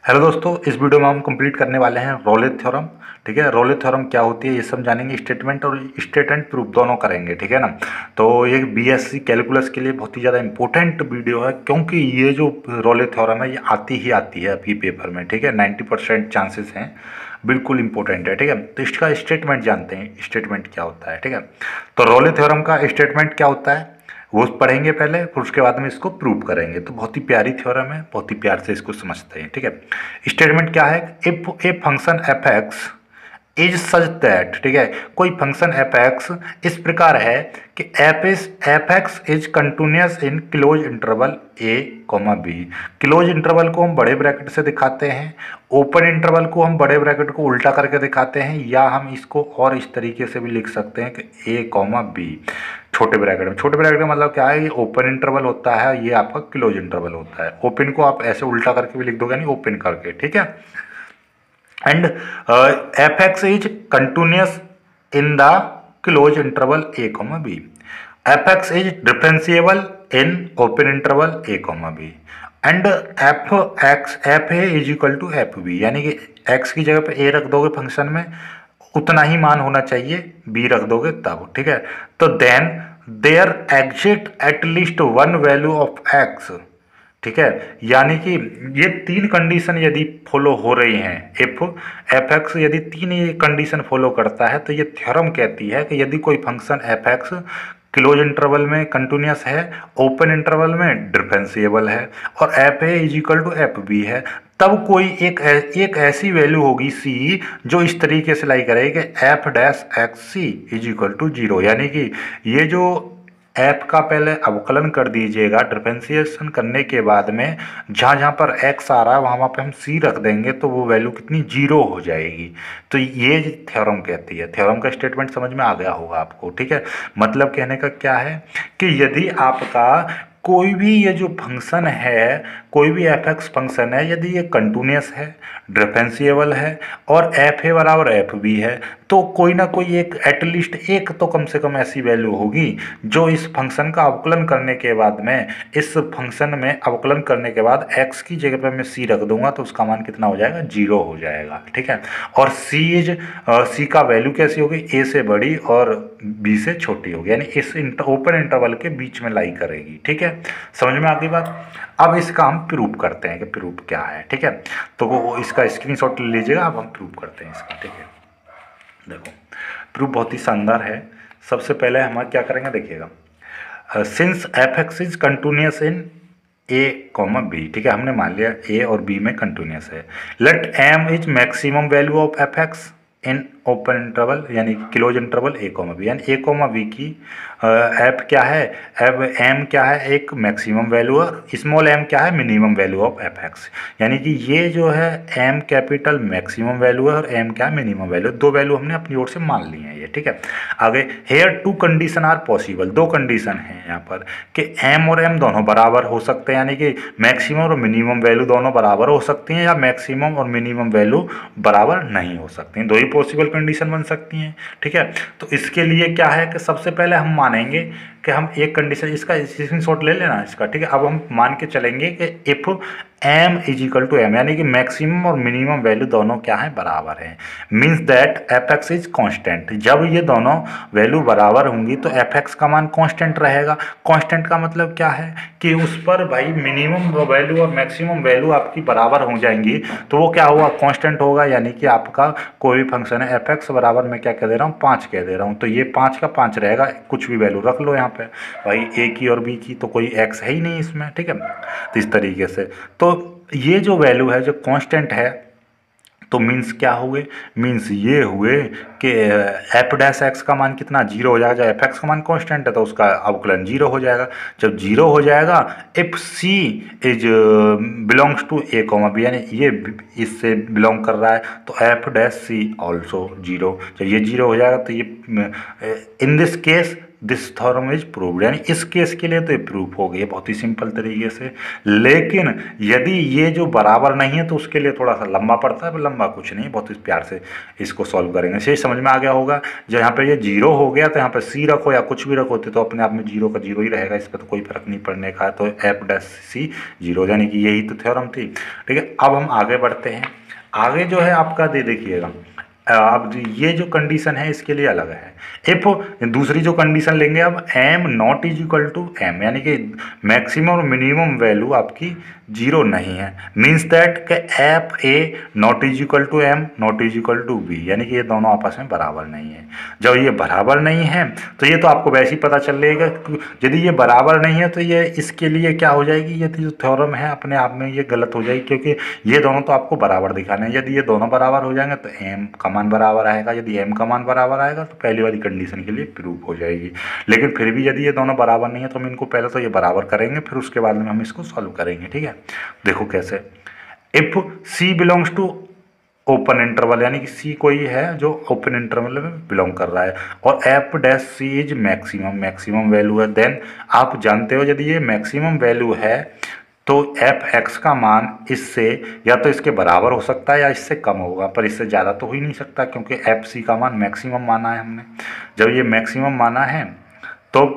Hello दोस्तों, इस video में हम कंप्लीट करने वाले हैं रोले थ्योरम। ठीक है, रोले थ्योरम क्या होती है ये सब जानेंगे। स्टेटमेंट और स्टेट एंड प्रूफ दोनों करेंगे, ठीक है ना। तो ये बीएससी कैलकुलस के लिए बहुत ही ज़्यादा इंपॉर्टेंट वीडियो है, क्योंकि ये जो रोले थ्योरम है ये आती है आपकी पेपर में। ठीक है, 90% चांसेस हैं, बिल्कुल इंपॉर्टेंट है। ठीक है, तो इसका स्टेटमेंट जानते हैं, स्टेटमेंट क्या होता है। ठीक है, तो रोले थ्योरम का स्टेटमेंट क्या होता है वो पढ़ेंगे पहले, फिर उसके बाद में इसको प्रूव करेंगे। तो बहुत ही प्यारी थ्योरम है, बहुत ही प्यार से इसको समझते हैं। ठीक है, स्टेटमेंट क्या है। If a function f x is such that, ठीक है, कोई फंक्शन एफ एक्स इस प्रकार है कि f x is continuous in close interval a comma b. Close interval को हम बड़े ब्रैकेट से दिखाते हैं, ओपन इंटरवल को हम बड़े ब्रैकेट को उल्टा करके दिखाते हैं, या हम इसको और इस तरीके से भी लिख सकते हैं कि ए कॉमा बी छोटे ब्रैकेट में। छोटे ब्रैकेट का मतलब क्या है, ये ओपन इंटरवल होता है, ये आपका क्लोज इंटरवल होता है। ओपन को आप ऐसे उल्टा करके भी लिख दोगे, नहीं ओपन करके। ठीक है, and fx is continuous in the closed interval a comma b. fx is differentiable in open interval a comma b and fa is equal to fb, यानी कि x की जगह पे a रख दोगे फंक्शन में, उतना ही मान होना चाहिए b रख दोगे तब। ठीक है, तो then there exist at least one value of x। ठीक है, यानी कि ये तीन कंडीशन यदि फॉलो हो रही हैं, एफ एक्स यदि तीन ये कंडीशन फॉलो करता है, तो ये थ्योरम कहती है कि यदि कोई function f x close interval में कंटिन्यूस है, ओपन इंटरवल में डिफरेंशिएबल है, और f a is equal to f b है, तब कोई एक ऐसी वैल्यू होगी सी जो इस तरीके से लाई करेगी f dash x c is equal to zero. यानी कि ये जो एफ का पहले अवकलन कर दीजिएगा, डिफरेंशिएशन करने के बाद में जहाँ जहाँ पर एक्स आ रहा है वहाँ वहाँ पे हम सी रख देंगे, तो वो वैल्यू कितनी जीरो हो जाएगी। तो ये थ्योरम कहती है। थ्योरम का स्टेटमेंट समझ में आ गया होगा आपको। ठीक है, मतलब कहने का क्या है कि यदि आपका कोई भी ये जो फंक्शन है, कोई भी एफ एक्स फंक्शन है, यदि ये कंटिन्यूस है, डिफरेंशिएबल है और एफ ए बराबर एफ बी है, तो कोई ना कोई एक एटलीस्ट एक तो कम से कम ऐसी वैल्यू होगी जो इस फंक्शन का अवकलन करने के बाद में, इस फंक्शन में अवकलन करने के बाद एक्स की जगह पे मैं सी रख दूंगा तो उसका मान कितना हो जाएगा, जीरो हो जाएगा। ठीक है, और सी का वैल्यू कैसी होगी, ए से बड़ी और बी से छोटी होगी, यानी इस ओपन इंटरवल के बीच में लाई करेगी। ठीक है, समझ में आ गई बात। अब इसका हम प्रूफ करते हैं कि प्रूफ क्या है। ठीक है, तो वो इसका स्क्रीनशॉट ले लीजिएगा, अब हम प्रूफ करते हैं इसका। ठीक है, देखो प्रूफ बहुत ही शानदार है। सबसे पहले हम क्या करेंगे, देखिएगा, since f x is continuous in a comma b. ठीक है, हमने मान लिया ए और बी में कंटिन्यूस है। Let m is maximum value of f x in open interval, यानी close interval a comma b, यानी ए कॉमा बी की एफ क्या है, एफ एम क्या है, एक मैक्सिमम वैल्यू और स्मॉल एम क्या है, minimum value of f x. यानी कि ये जो है एम कैपिटल मैक्सिमम वैल्यू है और एम क्या है, मिनिमम वैल्यू। दो वैल्यू हमने अपनी ओर से मान ली है ये। ठीक है, आगे here two condition are possible, दो कंडीशन है यहाँ पर कि एम और एम दोनों बराबर हो सकते हैं, यानी कि मैक्सिमम और मिनिमम वैल्यू दोनों बराबर हो सकती हैं, या मैक्सिमम और मिनिमम वैल्यू बराबर नहीं हो सकती हैं। दो ही पॉसिबल कंडीशन बन सकती हैं। ठीक है, तो इसके लिए क्या है कि सबसे पहले हम मानेंगे कि हम एक कंडीशन, इसका स्क्रीनशॉट ले लेना इसका। ठीक है, अब हम मान के चलेंगे कि if m is equal to m, यानी कि मैक्सिमम और मिनिमम वैल्यू दोनों क्या है, बराबर है। Means that f x is constant. जब ये दोनों वैल्यू बराबर होंगी तो एफ एक्स का मान कॉन्स्टेंट रहेगा। कॉन्स्टेंट का मतलब क्या है कि उस पर भाई मिनिमम वैल्यू और मैक्सिमम वैल्यू आपकी बराबर हो जाएंगी, तो वो क्या होगा, कॉन्स्टेंट होगा। यानी कि आपका कोई भी फंक्शन है एफ एक्स बराबर मैं क्या कह दे रहा हूँ, 5 कह दे रहा हूँ, तो ये 5 का 5 रहेगा। कुछ भी वैल्यू रख लो यहाँ पे, भाई ए की और बी की, तो कोई एक्स है ही नहीं इसमें। ठीक है, तो इस तरीके से तो ये जो वैल्यू है जो कांस्टेंट है, तो मीन्स क्या हुए, मीन्स ये हुए कि एफ डैश एक्स का मान कितना, जीरो हो जाएगा। जब एफ एक्स का मान कांस्टेंट है तो उसका अवकलन जीरो हो जाएगा। जब जीरो हो जाएगा, if c is belongs to a comma b, यानी ये इससे बिलोंग कर रहा है, तो f dash c also zero. जब ये जीरो हो जाएगा तो ये in this case this theorem is proved, यानी इस केस के लिए तो ये प्रूफ हो गई है बहुत ही सिंपल तरीके से। लेकिन यदि ये जो बराबर नहीं है तो उसके लिए थोड़ा सा लंबा पड़ता है, लंबा कुछ नहीं, बहुत ही प्यार से इसको सॉल्व करेंगे। सही समझ में आ गया होगा। जब यहाँ पे ये जीरो हो गया तो यहाँ पे सी रखो या कुछ भी रखो तो अपने आप में जीरो का जीरो ही रहेगा, इस पर तो कोई फर्क नहीं पड़ने का। तो एफ डैश सी जीरो, यानी कि यही तो थ्योरम थी। ठीक है, अब हम आगे बढ़ते हैं। आगे जो है आपका दे देखिएगा, अब ये जो कंडीशन है इसके लिए अलग है। इफ दूसरी जो कंडीशन लेंगे अब m not is equal to m, यानी कि मैक्सिमम और मिनिमम वैल्यू आपकी जीरो नहीं है, मीन्स दैट कि f a not is equal to m not is equal to b, यानी कि ये दोनों आपस में बराबर नहीं है। जब ये बराबर नहीं है तो ये तो आपको वैसे ही पता चल जाएगा, यदि ये बराबर नहीं है तो ये इसके लिए क्या हो जाएगी, ये जो थ्योरम है अपने आप में ये गलत हो जाएगी, क्योंकि ये दोनों तो आपको बराबर दिखाने हैं। यदि ये दोनों बराबर हो जाएंगे तो एम का मान बराबर आएगा, यदि एम का मान बराबर आएगा तो पहली वाली कंडीशन के लिए प्रूफ हो जाएगी। लेकिन फिर भी यदि ये दोनों बराबर नहीं है तो हम इनको पहले तो ये बराबर करेंगे, फिर उसके बाद में हम इसको सॉल्व करेंगे। ठीक है, देखो कैसे। If C belongs to open interval, यानी कि सी कोई है जो ओपन इंटरवल में बिलोंग कर रहा है, और f dash c is maximum, maximum value है, देन आप जानते हो यदि ये मैक्सिमम वैल्यू है तो एफ एक्स का मान इससे या तो इसके बराबर हो सकता है या इससे कम होगा, पर इससे ज़्यादा तो हो ही नहीं सकता, क्योंकि एफ सी का मान मैक्सिमम माना है हमने। जब ये मैक्सिमम माना है तो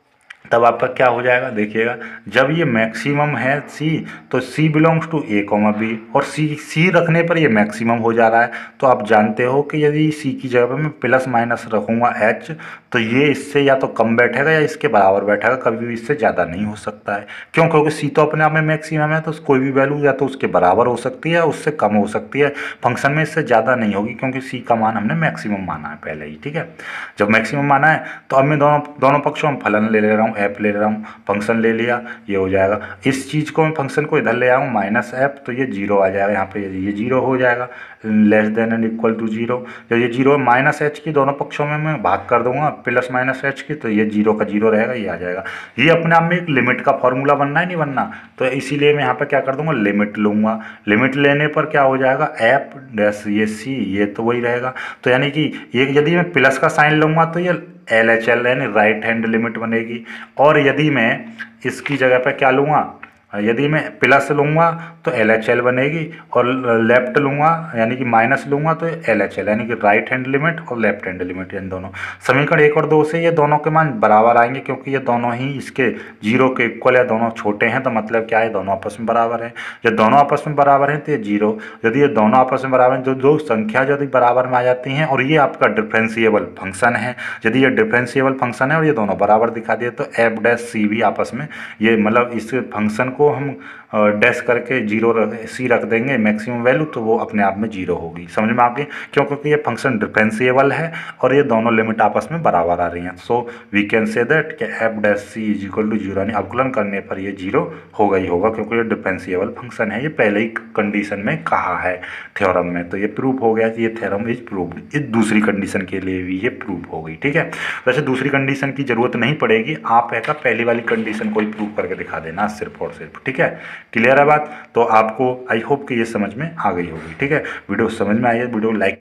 तब आपका क्या हो जाएगा, देखिएगा। जब ये मैक्सिमम है सी, तो c belongs to a comma b, और सी रखने पर ये मैक्सिमम हो जा रहा है। तो आप जानते हो कि यदि सी की जगह पर मैं प्लस माइनस रखूँगा एच, तो ये इससे या तो कम बैठेगा या इसके बराबर बैठेगा, कभी भी इससे ज़्यादा नहीं हो सकता है। क्यों? क्योंकि सी तो अपने आप में मैक्सिमम है, तो कोई भी वैल्यू या तो उसके बराबर हो सकती है या उससे कम हो सकती है, फंक्शन में इससे ज़्यादा नहीं होगी, क्योंकि सी का मान हमने मैक्सिमम माना है पहले ही। ठीक है, जब मैक्सिमम माना है तो अब मैं दोनों पक्षों में फलन ले ले रहा हूँ, एफ ले रहा हूँ, फंक्शन ले लिया, ये हो जाएगा। इस चीज़ को मैं फंक्शन को इधर ले आऊँ माइनस एफ, तो ये जीरो आ जाएगा, यहाँ पे ये जीरो हो जाएगा, less than and equal to zero. जब ये जीरो माइनस एच की दोनों पक्षों में मैं भाग कर दूंगा प्लस माइनस एच की, तो ये जीरो का जीरो रहेगा, ये आ जाएगा। ये अपने आप में एक लिमिट का फॉर्मूला बनना है नहीं बनना, तो इसीलिए मैं यहाँ पे क्या कर दूंगा, लिमिट लूँगा। लिमिट लेने पर क्या हो जाएगा, एफ डैश ये सी, ये तो वही रहेगा। तो यानी कि ये यदि मैं प्लस का साइन लूँगा तो ये एल एच एल यानी राइट हैंड लिमिट बनेगी, और यदि मैं इसकी जगह पे क्या लूँगा, यदि मैं प्लस लूँगा तो एल एच एल बनेगी, और लेफ्ट लूँगा यानी कि माइनस लूँगा तो एल एच एल, यानी कि राइट हैंड लिमिट और लेफ्ट हैंड लिमिट, इन दोनों समीकरण 1 और 2 से ये दोनों के मान बराबर आएंगे, क्योंकि ये दोनों ही इसके जीरो के इक्वल है, दोनों छोटे हैं, तो मतलब क्या है, दोनों आपस में बराबर हैं। जब दोनों आपस में बराबर हैं तो ये जीरो, यदि ये दोनों आपस में बराबर हैं, जो दो संख्या यदि बराबर में आ जाती हैं, और ये आपका डिफरेंशिएबल फंक्शन है, यदि ये डिफरेंशिएबल फंक्शन है और ये दोनों बराबर दिखा दिए, तो एफ डैश सी भी आपस में ये मतलब इस फंक्शन को हम डैश करके जीरो सी रख देंगे मैक्सिमम वैल्यू, तो वो अपने आप में जीरो होगी। समझ में आ गई? क्यों? क्योंकि ये फंक्शन डिफरेंशिएबल है और ये दोनों लिमिट आपस में बराबर आ रही हैं। So we can say that कि f dash c is equal to zero, यानी अवकलन करने पर ये जीरो होगा ही होगा, क्योंकि ये डिफरेंशिएबल फंक्शन है, ये पहले ही कंडीशन में कहा है थ्योरम में, तो ये प्रूफ हो गया कि ये थ्योरम इज प्रूव्ड। इस दूसरी कंडीशन के लिए भी ये प्रूफ हो गई। ठीक है, वैसे दूसरी कंडीशन की जरूरत नहीं पड़ेगी, आप है का पहली वाली कंडीशन को ही प्रूव करके दिखा देना सिर्फ और सिर्फ। ठीक है, क्लियर है बात? तो आपको आई होप कि ये समझ में आ गई होगी। ठीक है, वीडियो समझ में आई है, वीडियो लाइक